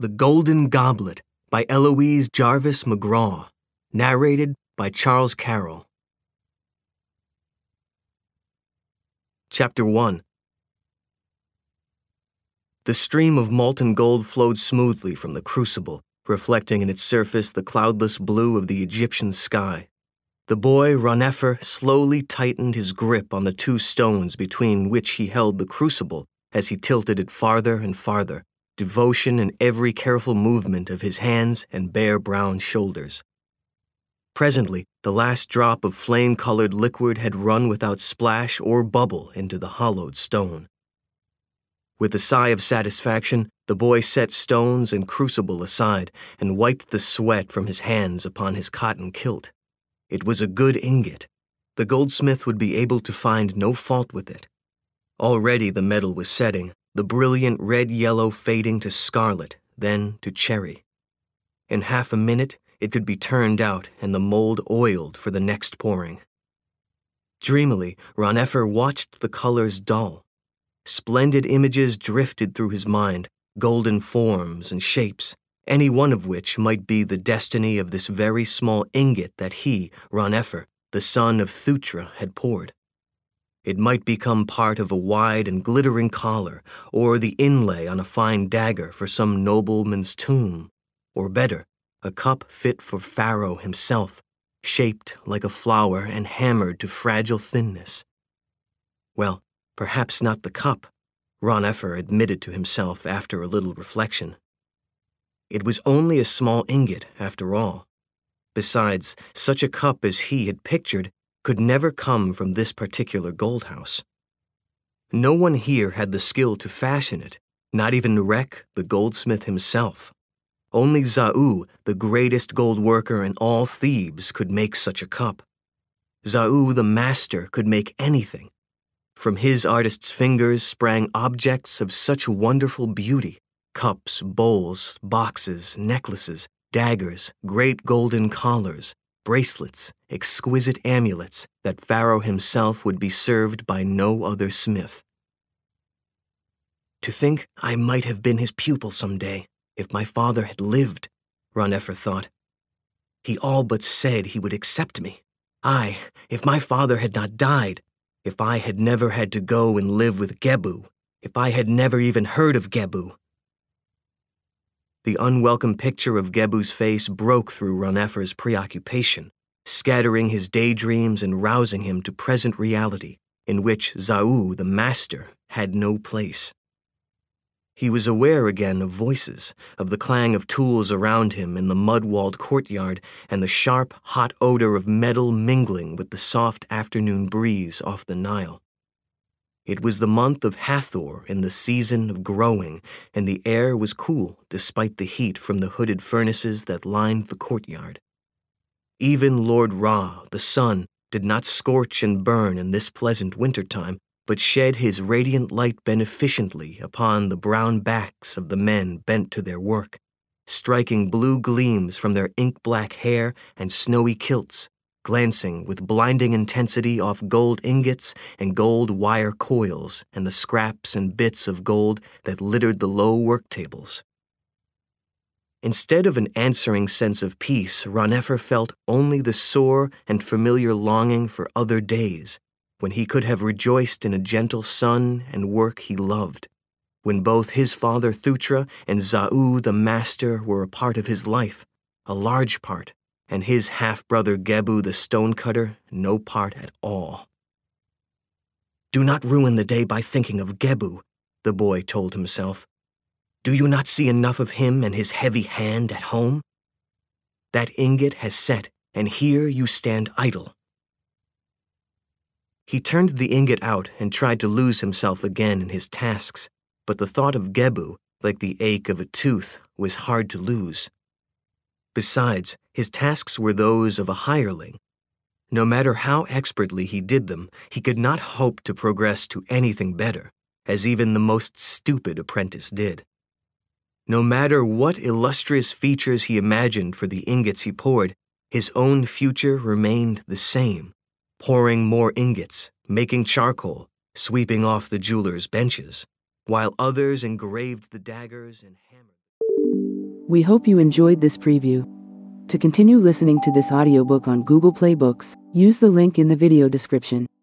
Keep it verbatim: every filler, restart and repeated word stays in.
The Golden Goblet by Eloise Jarvis McGraw. Narrated by Charles Carroll. Chapter one. The stream of molten gold flowed smoothly from the crucible, reflecting in its surface the cloudless blue of the Egyptian sky. The boy, Ranofer, slowly tightened his grip on the two stones between which he held the crucible as he tilted it farther and farther, devotion in every careful movement of his hands and bare brown shoulders. Presently, the last drop of flame-colored liquid had run without splash or bubble into the hollowed stone. With a sigh of satisfaction, the boy set stones and crucible aside and wiped the sweat from his hands upon his cotton kilt. It was a good ingot. The goldsmith would be able to find no fault with it. Already the metal was setting, the brilliant red-yellow fading to scarlet, then to cherry. In half a minute, it could be turned out and the mold oiled for the next pouring. Dreamily, Ranofer watched the colors dull. Splendid images drifted through his mind, golden forms and shapes, any one of which might be the destiny of this very small ingot that he, Ranofer, the son of Thutra, had poured. It might become part of a wide and glittering collar, or the inlay on a fine dagger for some nobleman's tomb, or better, a cup fit for Pharaoh himself, shaped like a flower and hammered to fragile thinness. Well, perhaps not the cup, Ranofer admitted to himself after a little reflection. It was only a small ingot, after all. Besides, such a cup as he had pictured could never come from this particular gold house. No one here had the skill to fashion it, not even Rek, the goldsmith himself. Only Zau, the greatest gold worker in all Thebes, could make such a cup. Zau, the master, could make anything. From his artist's fingers sprang objects of such wonderful beauty: cups, bowls, boxes, necklaces, daggers, great golden collars, bracelets, exquisite amulets that Pharaoh himself would be served by no other smith. To think I might have been his pupil some day, if my father had lived, Ranofer thought. He all but said he would accept me. Aye, if my father had not died, if I had never had to go and live with Gebu, if I had never even heard of Gebu. The unwelcome picture of Gebu's face broke through Ranofer's preoccupation, scattering his daydreams and rousing him to present reality, in which Zau, the master, had no place. He was aware again of voices, of the clang of tools around him in the mud-walled courtyard and the sharp, hot odor of metal mingling with the soft afternoon breeze off the Nile. It was the month of Hathor in the season of growing, and the air was cool despite the heat from the hooded furnaces that lined the courtyard. Even Lord Ra, the sun, did not scorch and burn in this pleasant wintertime, but shed his radiant light beneficently upon the brown backs of the men bent to their work, striking blue gleams from their ink-black hair and snowy kilts, glancing with blinding intensity off gold ingots and gold wire coils and the scraps and bits of gold that littered the low work tables. Instead of an answering sense of peace, Ranofer felt only the sore and familiar longing for other days, when he could have rejoiced in a gentle sun and work he loved, when both his father Thutra and Zau the master were a part of his life, a large part, and his half-brother Gebu the stonecutter no part at all. Do not ruin the day by thinking of Gebu, the boy told himself. Do you not see enough of him and his heavy hand at home? That ingot has set, and here you stand idle. He turned the ingot out and tried to lose himself again in his tasks, but the thought of Gebu, like the ache of a tooth, was hard to lose. Besides, his tasks were those of a hireling. No matter how expertly he did them, he could not hope to progress to anything better, as even the most stupid apprentice did. No matter what illustrious features he imagined for the ingots he poured, his own future remained the same, pouring more ingots, making charcoal, sweeping off the jewelers' benches, while others engraved the daggers and hammers. We hope you enjoyed this preview. To continue listening to this audiobook on Google Play Books, use the link in the video description.